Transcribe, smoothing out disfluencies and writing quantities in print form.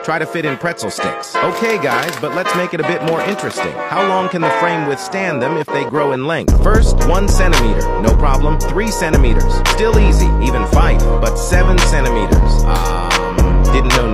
Try to fit in pretzel sticks. Okay guys, but let's make it a bit more interesting. How long can the frame withstand them if they grow in length? First, 1 centimeter, no problem. 3 centimeters, still easy. Even 5, but 7 centimeters. Didn't know